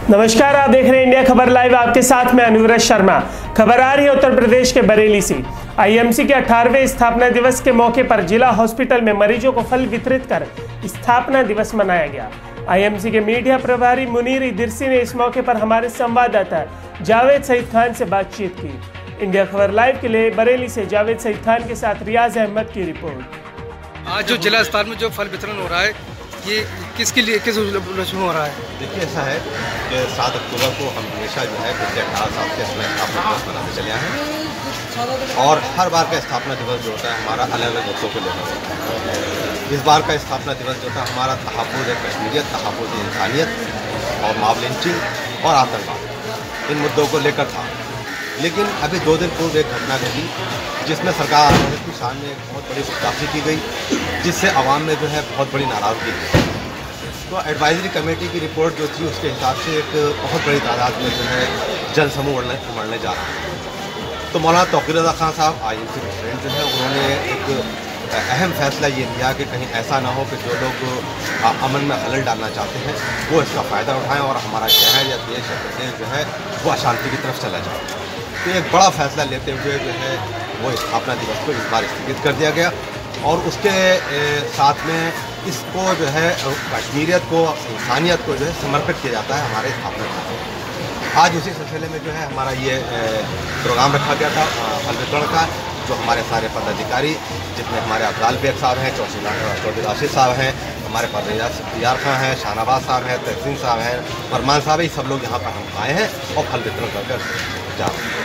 नमस्कार, आप देख रहे हैं इंडिया खबर लाइव। आपके साथ में अनुव्रत शर्मा। खबर आ रही है उत्तर प्रदेश के बरेली से। आईएमसी के 18वें स्थापना दिवस के मौके पर जिला हॉस्पिटल में मरीजों को फल वितरित कर स्थापना दिवस मनाया गया। आईएमसी के मीडिया प्रभारी मुनीर इदरसी ने इस मौके पर हमारे संवाददाता जावेद सईद खान से बातचीत की। इंडिया खबर लाइव के लिए बरेली से जावेद सईद खान के साथ रियाज अहमद की रिपोर्ट। आज जो जिला स्तर में जो फल वितरण हो रहा है, ये किसके लिए, किस उपलक्ष्य में हो रहा है? देखिए, ऐसा है कि 7 अक्टूबर को हम हमेशा जो है पिछले 18 साल से इसमें स्थापना दिवस मनाते चले आए हैं और हर बार का स्थापना दिवस जो होता है हमारा अलग अलग मुद्दों को लेकर होता है। इस बार का स्थापना दिवस जो था हमारा तहफ़्फ़ुज़ कश्मीरियत, तहफ़्फ़ुज़ इंसानियत और मॉब लिंचिंग और आतंकवाद, इन मुद्दों को लेकर था। लेकिन अभी 2 दिन पूर्व एक घटना घटी जिसमें सरकार की शान में एक बहुत बड़ी गुस्ताखी की गई, जिससे आवाम में जो है बहुत बड़ी नाराज़गी हुई। तो एडवाइजरी कमेटी की रिपोर्ट जो थी उसके हिसाब से एक बहुत बड़ी तादाद में जो है जनसमूह मरने जा रहा है। तो मौलाना तौक़ीर रज़ा खान साहब आईएमसी प्रेसिडेंट जो है, उन्होंने एक अहम फैसला ये लिया कि कहीं ऐसा ना हो कि जो लोग अमन में खलल डालना चाहते हैं वो इसका फ़ायदा उठाएं और हमारा शहर या देश या प्रदेश जो है वो अशांति की तरफ चला जाए। तो एक बड़ा फैसला लेते हुए जो है वो स्थापना दिवस को इस बार स्थगित कर दिया गया और उसके साथ में इसको जो है कश्मीरियत को, इंसानियत को जो है समर्पित किया जाता है हमारे स्थापना दिवस। आज उसी सिलसिले में जो है हमारा ये प्रोग्राम रखा गया था फल वितरण का, जो हमारे सारे पदाधिकारी, जिसमें हमारे अफजाल बेग साहब हैं, चौधरी राशिद साहब हैं, हमारे परवेज़ खां हैं, शाहनवाज साहब हैं, तहसीन साहब हैं, फरमान साहब, ये सब लोग यहाँ पर हम आए हैं और फल वितरण कर जा रहे हैं।